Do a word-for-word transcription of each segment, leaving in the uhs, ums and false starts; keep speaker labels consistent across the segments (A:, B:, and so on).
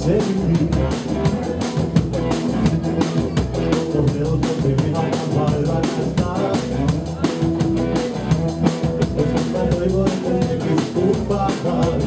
A: selvii. On helpompi vihata vailla näistä. Joskus mä toivon, että tekis kumpaakaan.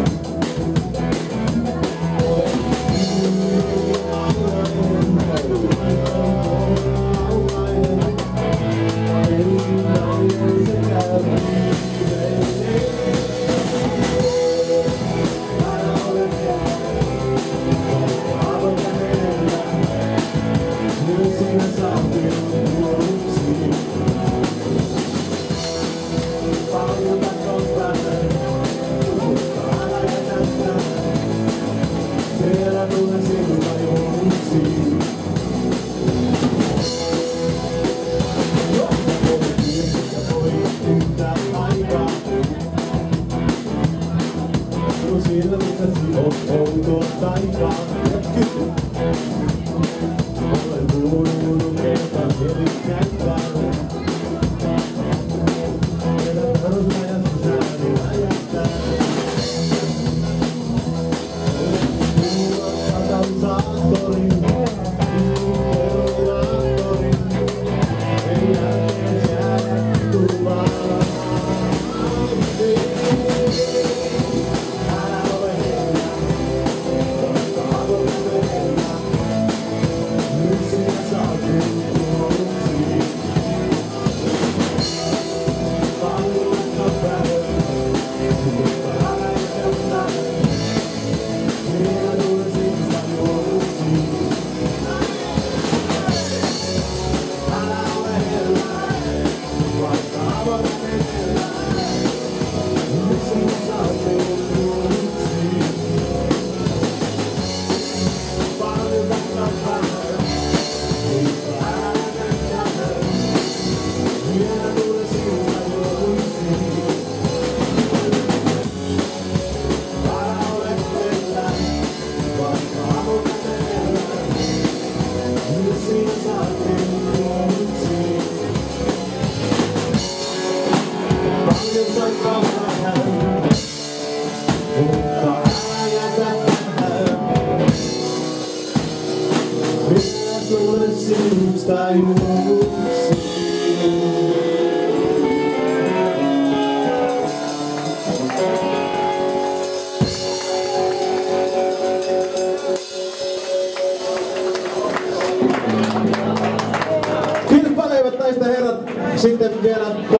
A: Silmissäsi on outoa taikaa. Olen kuulunut kertaan erittäin vaan. Meidän perusajassa sääni ajattaa. Kuulla katalysaattorin, iskuterminaattorin. Ei jälkeen jää turvaa. Tai muuksi. Kiitos paljon, hyvät naiset ja herrat. Sitten vielä